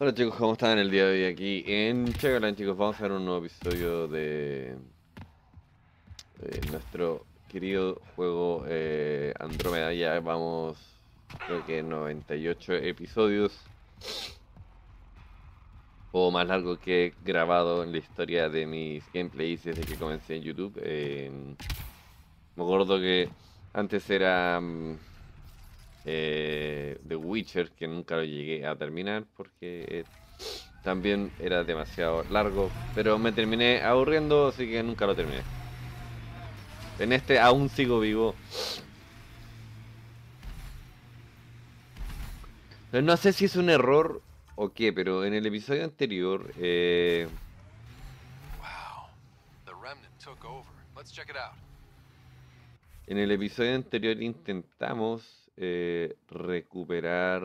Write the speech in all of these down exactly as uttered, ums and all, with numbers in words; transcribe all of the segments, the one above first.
Hola chicos, ¿cómo están el día de hoy aquí en Chagalan? Chicos, vamos a ver un nuevo episodio de, de nuestro querido juego eh, Andrómeda. Ya vamos, creo que noventa y ocho episodios, o más largo que he grabado en la historia de mis gameplays desde que comencé en YouTube. Eh, me acuerdo que antes era mm, eh, The Witcher, que nunca lo llegué a terminar porque eh, también era demasiado largo, pero me terminé aburriendo, así que nunca lo terminé. En este aún sigo vivo. Pero no sé si es un error o qué, pero en el episodio anterior, eh, Wow. The remnant took over. Let's check it out. en el episodio anterior intentamos eh, recuperar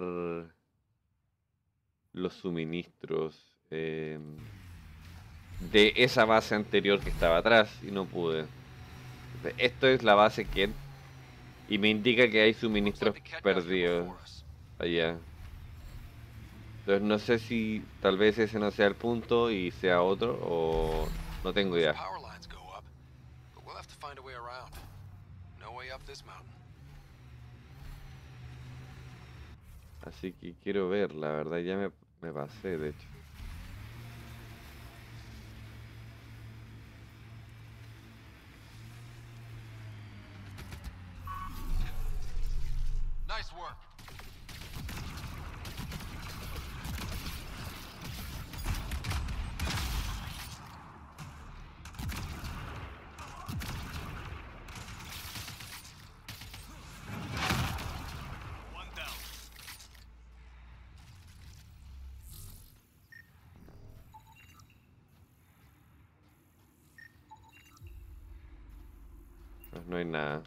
los suministros eh, de esa base anterior que estaba atrás y no pude. Esto es la base Kent y me indica que hay Looks like suministros the Ket got here perdidos before us. allá. Entonces no sé si tal vez ese no sea el punto y sea otro o no tengo The idea. power lines go up, but we'll have to find a way around. No way up this mountain. Así que quiero ver, la verdad ya me, me pasé de hecho. Nice work. One down. Pues no hay nada.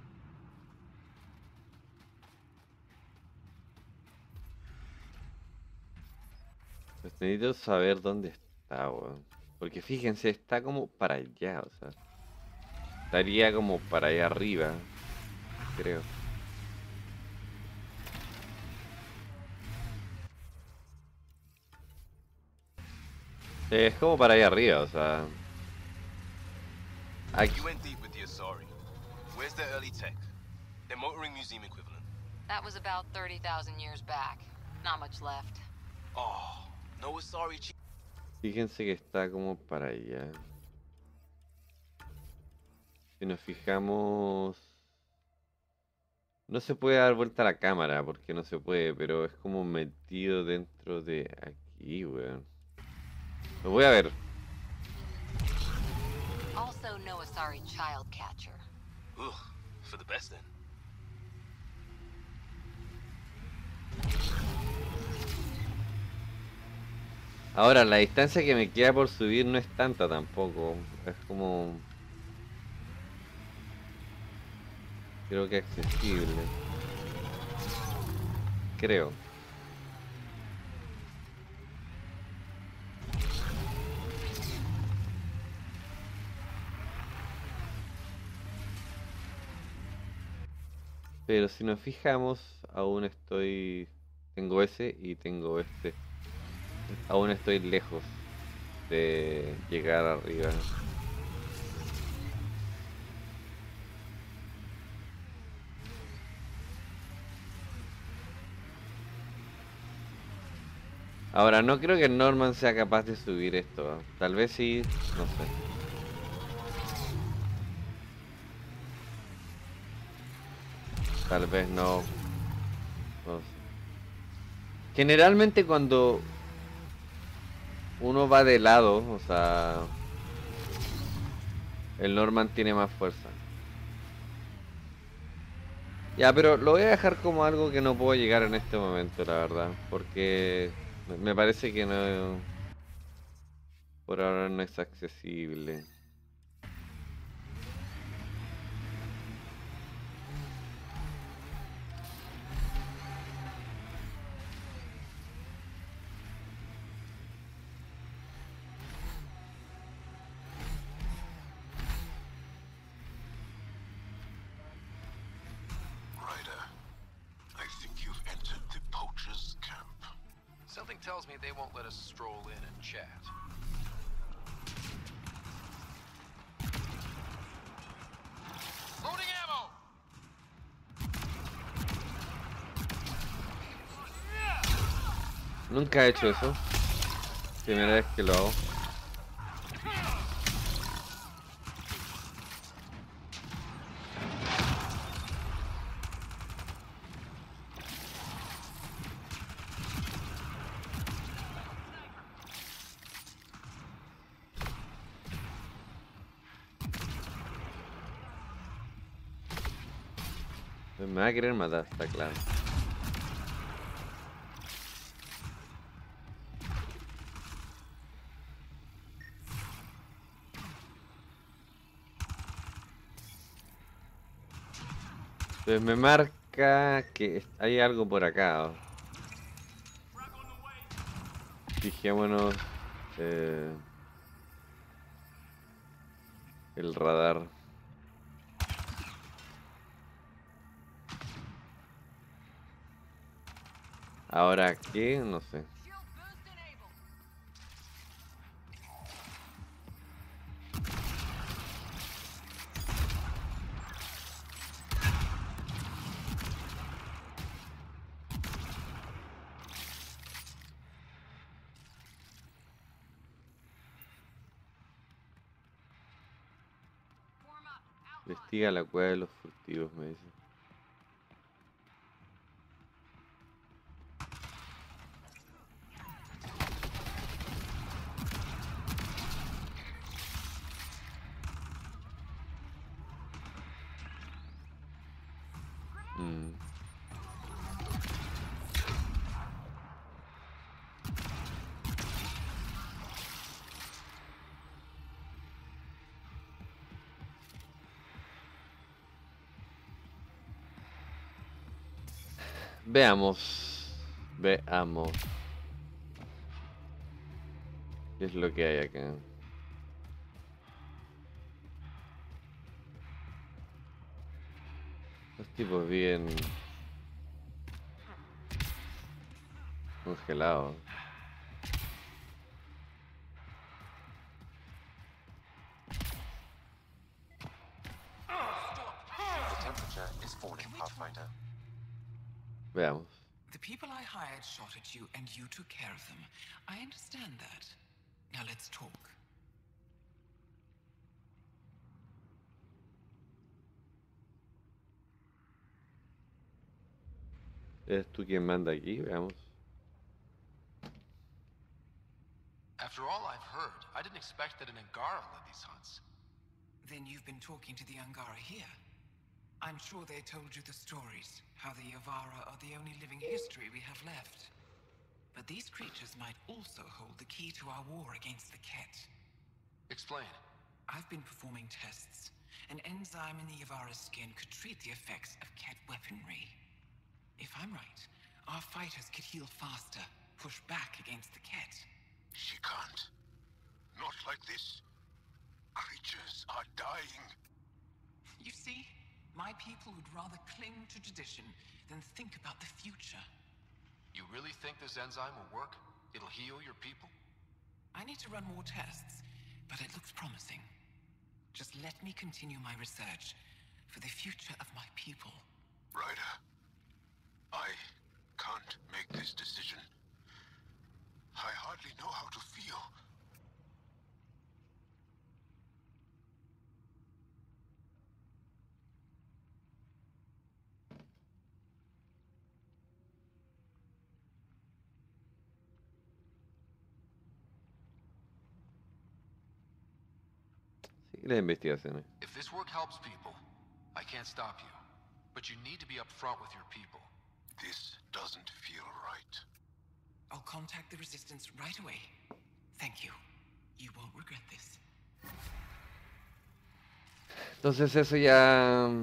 Pues necesito saber dónde está, weón. Porque fíjense, está como para allá, o sea. Estaría como para allá arriba, creo. Sí, es como para allá arriba, o sea. Aquí. You went deep with the Asari. Where's their early tech? Their motoring museum equivalent. That was about thirty thousand years back. Not much left. Oh, no Asari chief. Fíjense que está como para allá. Si nos fijamos... No se puede dar vuelta a la cámara porque no se puede, pero es como metido dentro de aquí, weón. Lo voy a ver. Also no Asari child catcher. Ugh, for the best then. Ahora, la distancia que me queda por subir no es tanta tampoco. Es como... Creo que accesible. Creo. Pero si nos fijamos, aún estoy... Tengo ese y tengo este. Aún estoy lejos de llegar arriba. Ahora, no creo que Norman sea capaz de subir esto. ¿Eh? Tal vez sí, no sé. Tal vez no. No sé. Generalmente cuando uno va de lado, o sea, el Norman tiene más fuerza. Ya, pero lo voy a dejar como algo que no puedo llegar en este momento, la verdad. Porque me me parece que no... Por ahora no es accesible. Ryder, I think you've entered the poacher's camp. Something tells me they won't let us stroll in and chat. Loading ammo! Nunca he hecho eso. Primera vez que lo hago. Me va a querer matar, está claro. Entonces me marca que hay algo por acá. ¿Oh? Fijémonos eh, el radar. Ahora, ¿qué? No sé. Investiga la cueva de los furtivos, me dice. Mm. Veamos. Veamos. ¿Qué es lo que hay acá? Los tipos bien congelados. The temperature is falling, Pathfinder. Veamos. The people I hired shot at you, and you took care of them. I understand that. Now let's talk. ¿Eres tú quien manda aquí? Veamos. After all I've heard, I didn't expect that an Angara led these hunts. Then you've been talking to the Angara here. I'm sure they told you the stories, how the Yavara are the only living history we have left. But these creatures might also hold the key to our war against the Ket. Explain. I've been performing tests. An enzyme in the Yavara's skin could treat the effects of Ket weaponry. If I'm right, our fighters could heal faster, push back against the Ket. She can't. Not like this. Creatures are dying. You see, my people would rather cling to tradition than think about the future. You really think this enzyme will work? It'll heal your people? I need to run more tests, but it looks promising. Just let me continue my research for the future of my people. Ryder, I can't make this decision. I hardly know how to feel. Sí, las investigaciones. If this work helps people, I can't stop you. But you need to be upfront with your people. This doesn't feel right. I'll contact the Resistance right away. Thank you. You won't regret this. Entonces eso ya... I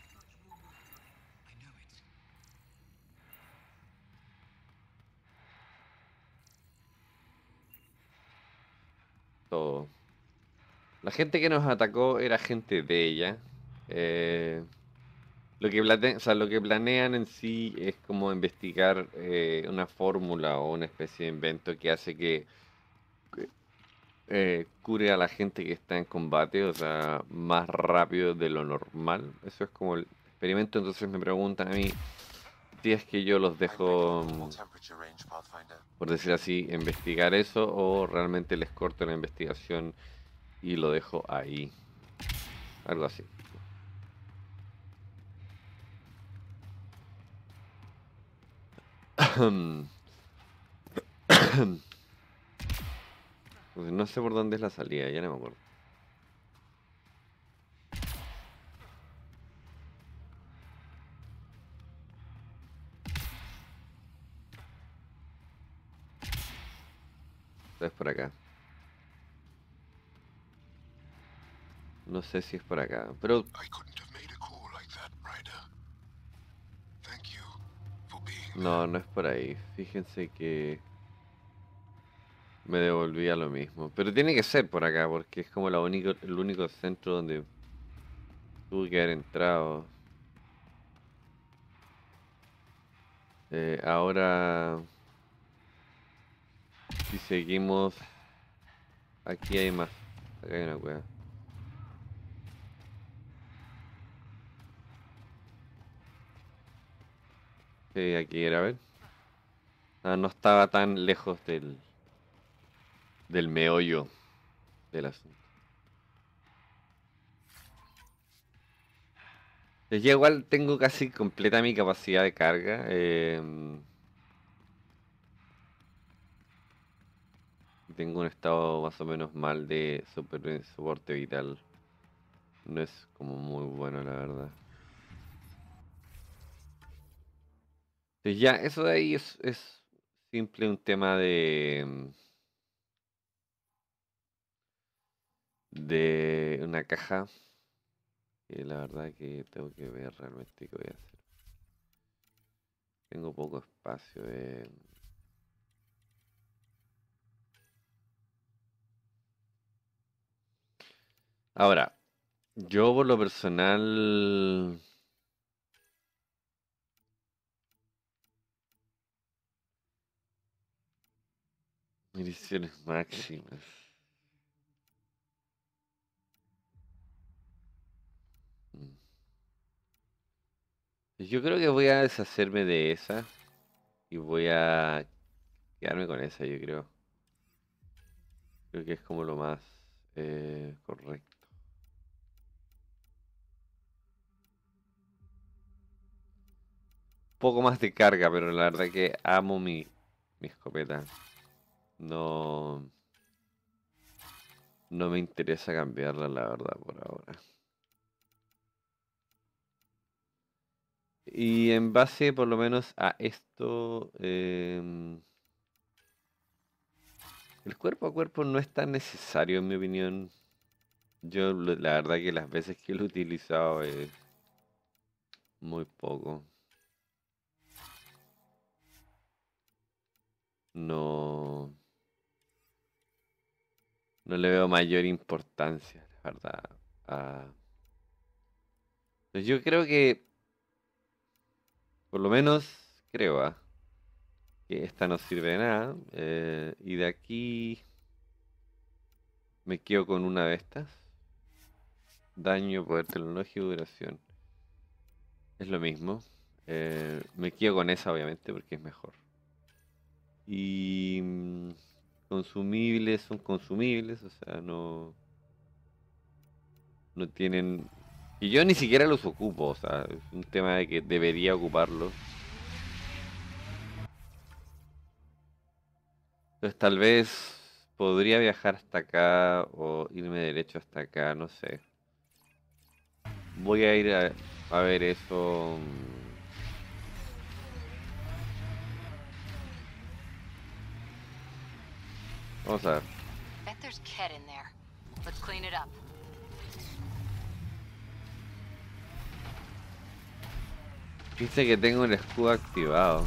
know it. Todo. La gente que nos atacó era gente de ella. Eh, Lo que plane- o sea, lo que planean en sí es como investigar eh, una fórmula o una especie de invento que hace que eh, cure a la gente que está en combate, o sea, más rápido de lo normal. Eso es como el experimento. Entonces me preguntan a mí si es que yo los dejo, mm, por decir así, investigar eso o realmente les corto la investigación y lo dejo ahí. Algo así. Pues no sé por dónde es la salida, ya no me acuerdo. Es por acá. No sé si es por acá, pero I couldn't have made a call like that, Ryder. Thank you for being no, there. no es por ahí. Fíjense que me devolví a lo mismo. Pero tiene que ser por acá, porque es como la único, el único centro donde tuve que haber entrado. Eh, ahora, si seguimos, aquí hay más. Acá hay una cueva. Sí, aquí era, a ver. Ah, no estaba tan lejos del, del meollo del asunto. Pues ya igual tengo casi completa mi capacidad de carga. em, tengo un estado más o menos mal de super- soporte vital. No es como muy bueno, la verdad. Pues ya, eso de ahí es, es simple un tema de, em, de una caja. Que la verdad que tengo que ver realmente qué voy a hacer. Tengo poco espacio. eh. Ahora, yo por lo personal... Municiones máximas. Mm. Yo creo que voy a deshacerme de esa y voy a quedarme con esa, yo creo. Creo que es como lo más eh, correcto. Poco más de carga, pero la verdad que amo mi, mi escopeta. No, no me interesa cambiarla, la verdad, por ahora. Y en base, por lo menos, a esto, em, el cuerpo a cuerpo no es tan necesario, en mi opinión. Yo, lo- la verdad que las veces que lo he utilizado es muy poco. No, no le veo mayor importancia, la verdad. a- Pues yo creo que, por lo menos, creo, ah, que esta no sirve de nada. eh, y de aquí me quedo con una de estas. Daño, poder tecnológico, duración. Es lo mismo. Eh, me quedo con esa, obviamente, porque es mejor. Y mm, consumibles son consumibles, o sea, no, no tienen... Y yo ni siquiera los ocupo, o sea, es un tema de que debería ocuparlos. Entonces tal vez podría viajar hasta acá o irme derecho hasta acá, no sé. Voy a ir a, a ver eso. mm, Vamos a ver. Bet there's Ked in there. Let's clean it up. Dice que tengo el escudo activado.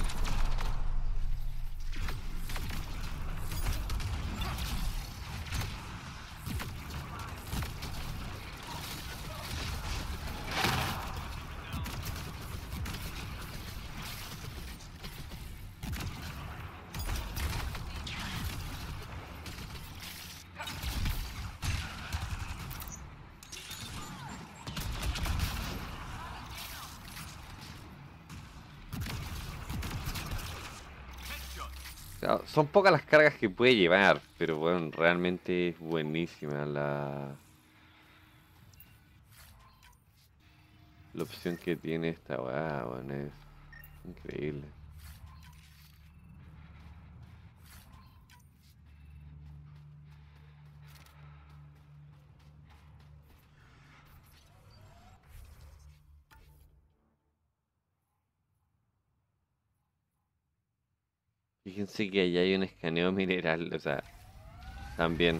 Claro, son pocas las cargas que puede llevar, pero bueno, realmente es buenísima la, la opción que tiene esta weá, bueno, es increíble. Fíjense que allá hay un escaneo mineral, o sea, también.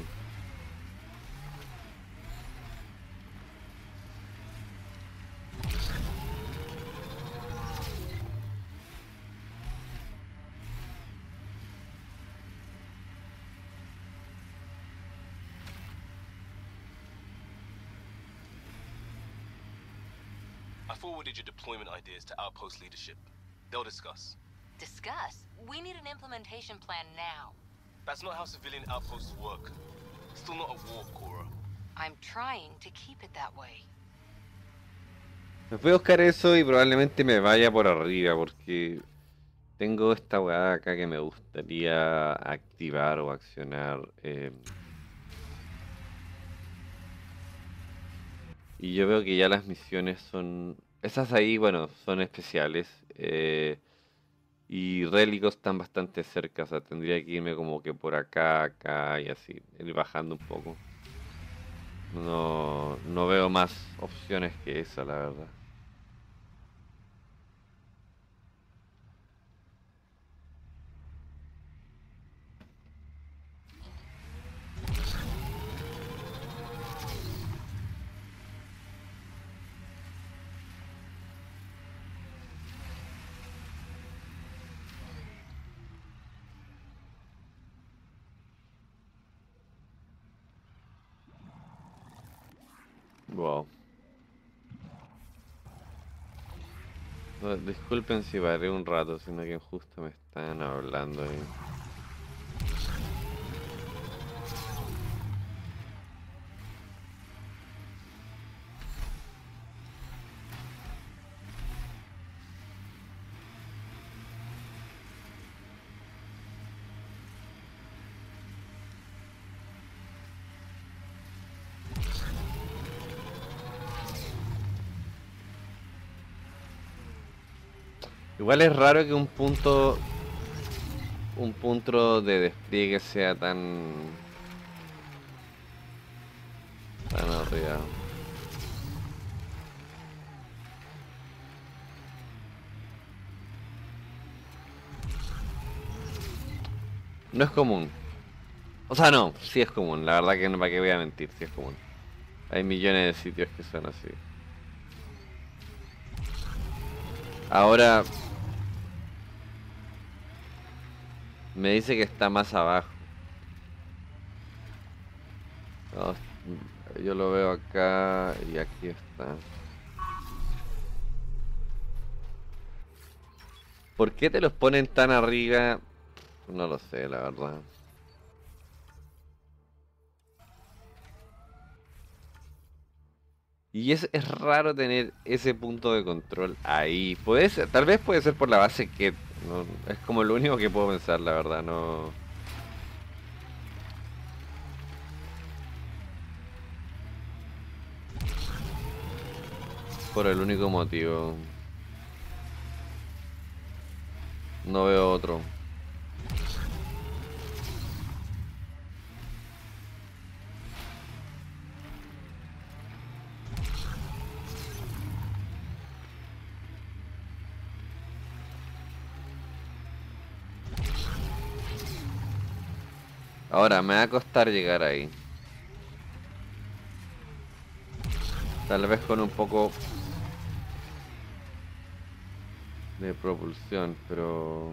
I forwarded your deployment ideas to Outpost leadership. They'll discuss. Discuss? We need an implementation plan now. That's not how civilian outposts work. Still not a war, Cora. I'm trying to keep it that way. Me voy a buscar eso y probablemente me vaya por arriba porque tengo esta weá acá que me gustaría activar o accionar. eh, Y yo veo que ya las misiones son... Esas ahí, bueno, son especiales. eh, Y Rélicos están bastante cerca, o sea, tendría que irme como que por acá, acá y así, ir bajando un poco. No, no veo más opciones que esa, la verdad. Wow. No, disculpen si paré un rato, sino que justo me están hablando ahí. Igual es raro que un punto un punto de despliegue sea tan tan arriba. No es común. O sea, no, sí es común. La verdad que no, para qué voy a mentir, sí es común. Hay millones de sitios que son así. Ahora me dice que está más abajo. No, yo lo veo acá y aquí está. ¿Por qué te los ponen tan arriba? No lo sé, la verdad. Y es, es raro tener ese punto de control ahí. Puede ser, tal vez puede ser por la base que no, es como lo único que puedo pensar, la verdad, no. Por el único motivo. No veo otro. Ahora me va a costar llegar ahí. Tal vez con un poco de propulsión, pero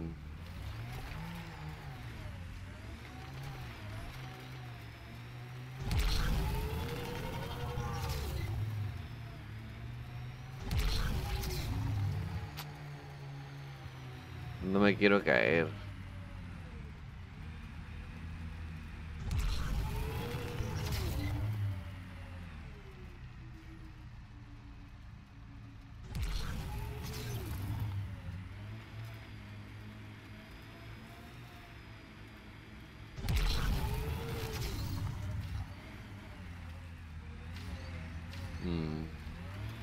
no me quiero caer.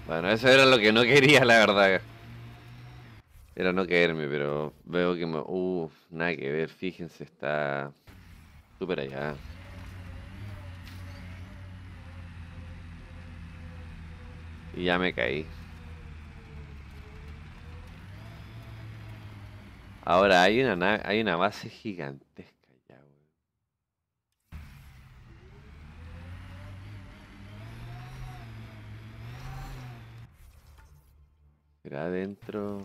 Bueno, eso era lo que no quería, la verdad. Era no caerme, pero veo que me... Uff, nada que ver, fíjense, está súper allá. Y ya me caí. Ahora hay una nave, hay una base gigantesca ya, weón. Será adentro.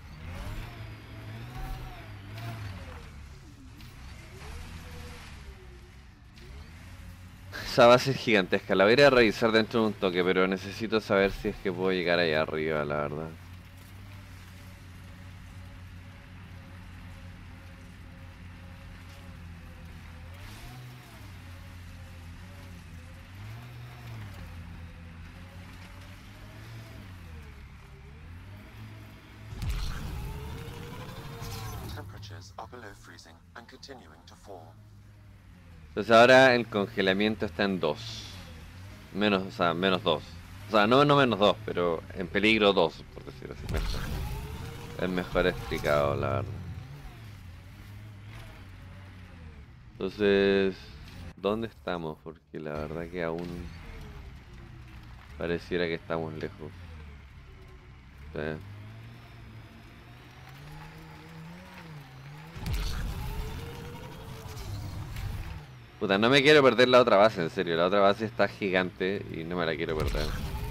Esa base es gigantesca, la voy a ir a revisar dentro de un toque, pero necesito saber si es que puedo llegar allá arriba, la verdad. Temperatures are below freezing and continuing to fall. Entonces ahora el congelamiento está en dos. Menos, o sea, menos dos. O sea, no, no menos dos, pero en peligro dos, por decirlo así. Mejor. Es mejor explicado, la verdad. Entonces, ¿dónde estamos? Porque la verdad que aún pareciera que estamos lejos. Sí. Puta, no me quiero perder la otra base, en serio. La otra base está gigante y no me la quiero perder.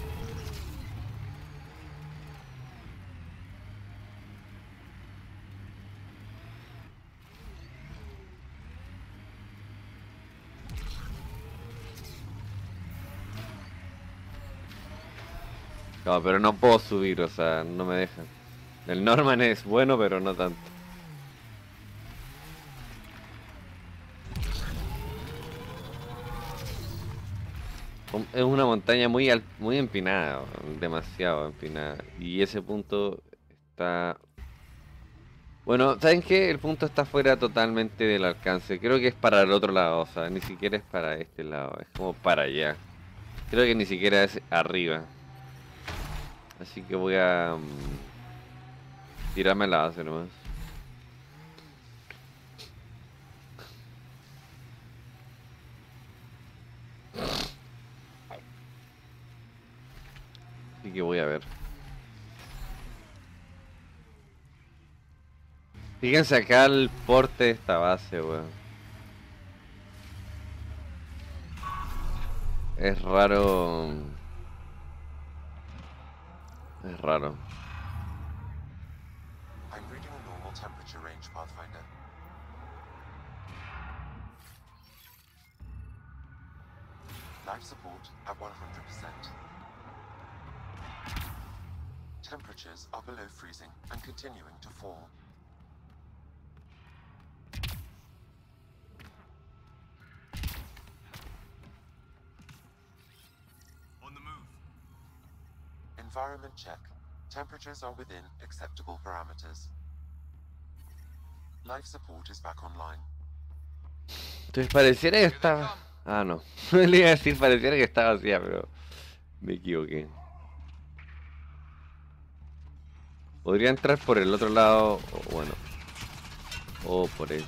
No, pero no puedo subir, o sea, no me dejan. El Norman es bueno, pero no tanto. Es una montaña muy al- muy empinada, demasiado empinada. Y ese punto está... Bueno, ¿saben qué? El punto está fuera totalmente del alcance. Creo que es para el otro lado, o sea, ni siquiera es para este lado, es como para allá. Creo que ni siquiera es arriba. Así que voy a... mm, tirarme la base nomás. Así que voy a ver. Fíjense acá el porte de esta base, weón. Es raro. Es raro. I'm reading a normal temperature range, Pathfinder. Life support at one hundred percent. Temperatures are below freezing and continuing to fall. On the move. Environment check. Temperatures are within acceptable parameters. Life support is back online. Entonces pareciera que estaba... Ah, no. Le iba a decir pareciera que estaba vacía, pero... Me equivoqué. Podría entrar por el otro lado, o bueno. O por eso.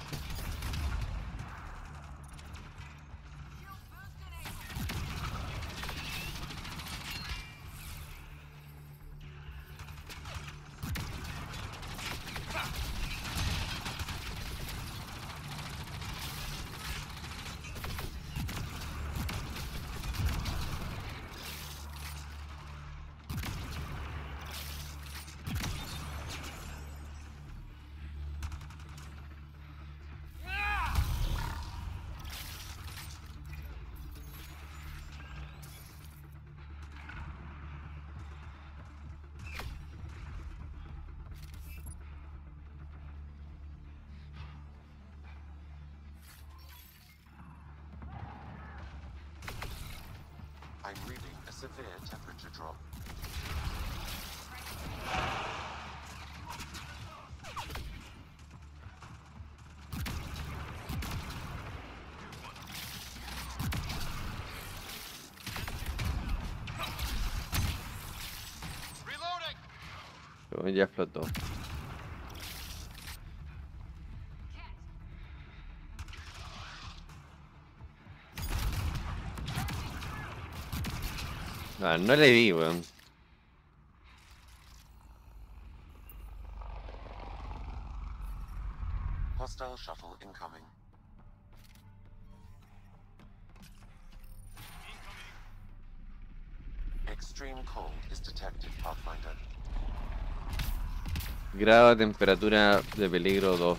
I'm reading a severe temperature drop. Pero ya explotó. Ah, no le di, weón. Hostile shuttle incoming. Extreme cold is detected, Pathfinder. Grado de temperatura de peligro dos.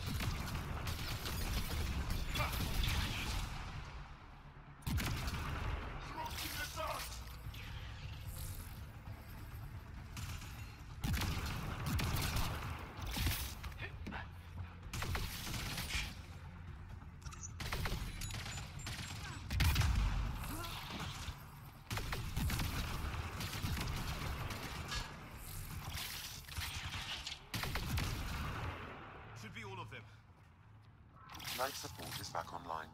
Should be all of them. Life support is back online.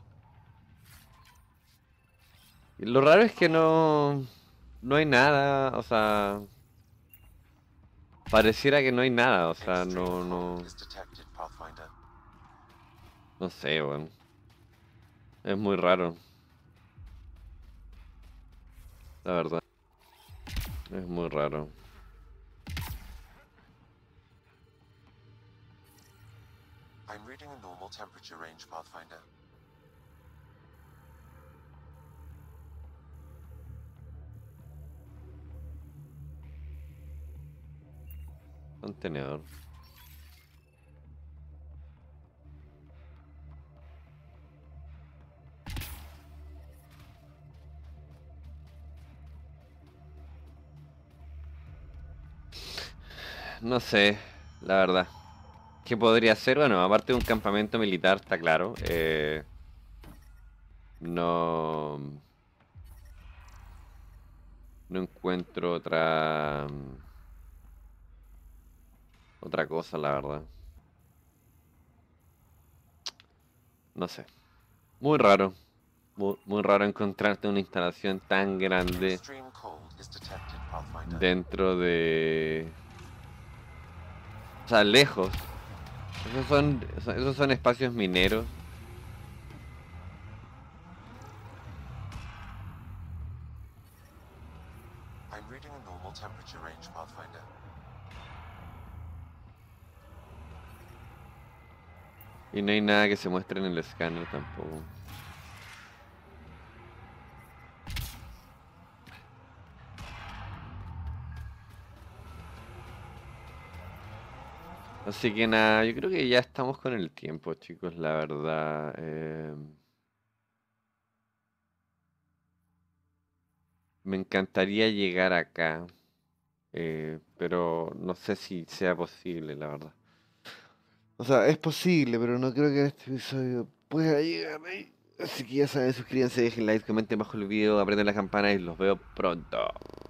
Y lo raro es que no... No hay nada, o sea... Pareciera que no hay nada, o sea, Extreme no, no... cold is detected, Pathfinder. No sé, weón. Es muy raro. La verdad. Es muy raro. I'm reading a normal temperature range, Pathfinder. Contenedor. No sé, la verdad. ¿Qué podría ser? Bueno, aparte de un campamento militar, está claro. Eh, no... No encuentro otra... Otra cosa, la verdad. No sé. Muy raro. Muy, muy raro encontrarte una instalación tan grande Extreme cold is detected, Pathfinder. dentro de... O sea, lejos. Esos son, esos son espacios mineros. I'm reading a normal temperature range, Pathfinder. Y no hay nada que se muestre en el escáner tampoco. Así que nada, yo creo que ya estamos con el tiempo, chicos, la verdad. eh, Me encantaría llegar acá, eh, pero no sé si sea posible, la verdad. O sea, es posible, pero no creo que en este episodio pueda llegar ahí. Así que ya saben, suscríbanse, dejen like, comenten bajo el video, aprieten la campana y los veo pronto.